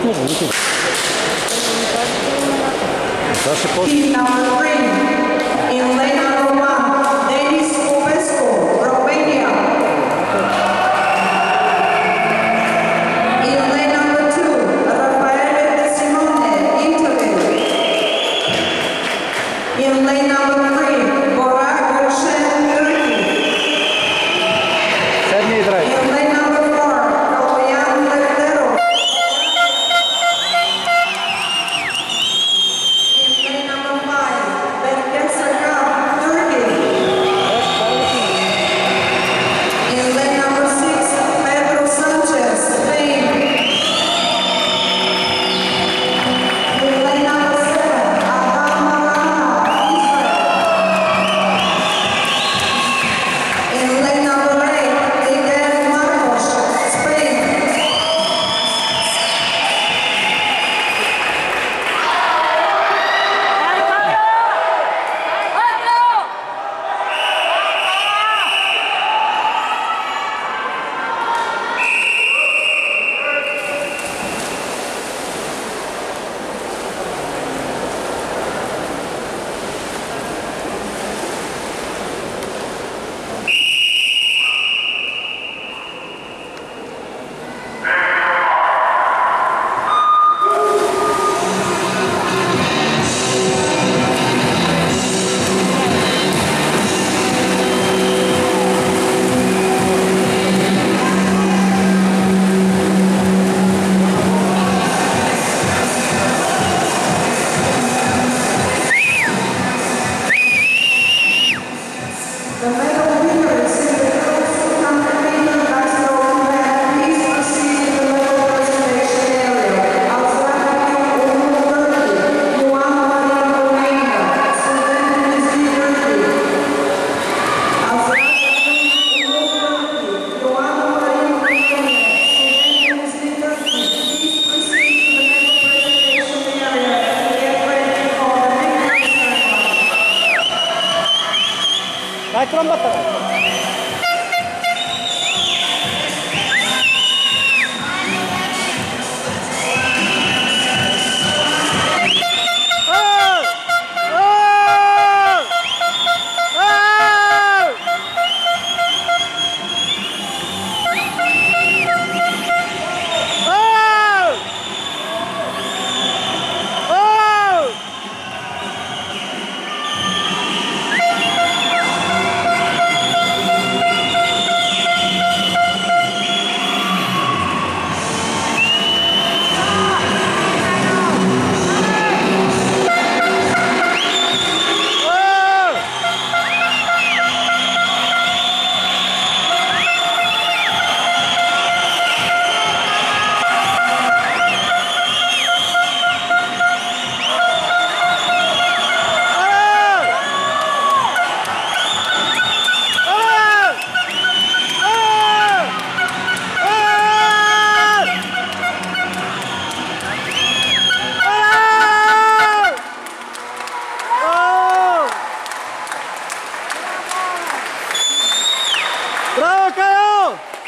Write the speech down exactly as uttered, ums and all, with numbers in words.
No, no, no. Zawsze po... Team number three, in lane number one, Denis Popescu, Romania. In lane number two, Raffaele De Simone, Italy. In lane number three, Burak Gülşen, Turkey. Sedmi drag. In lane number four, Kaloyan Lefterov. In lane number five, Berke Sakar, Turkey. In lane number six, Pedro Sanchez, Spain. In lane number seven, Adam Marana, Israel. In lane number eight, Miguel Marcos, Spain. The medal winners in the girls' two hundred meter basketball event, please proceed to the medal presentation area. Alzheimer Umur Turkey, Juan Maria Romania, Sudan Rizvi Turkey. Alzheimer Umur Turkey, Juan Maria Romania, Sudan Rizvi Turkey. Please proceed to the medal presentation area and get ready for the victory ceremony. Dai trombetta! Bravo, Caio!